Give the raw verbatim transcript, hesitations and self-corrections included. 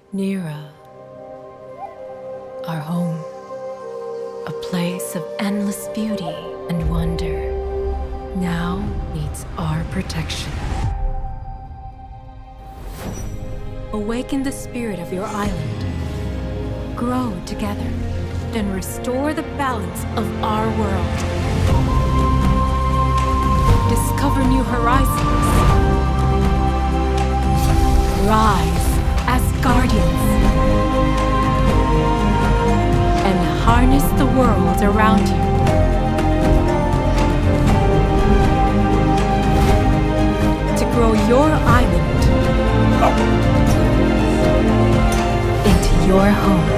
Nera, our home, a place of endless beauty and wonder, now needs our protection. Awaken the spirit of your island, grow together, and restore the balance of our world. Discover new horizons. Rise as guardians and harness the world around you. To grow your island into your home.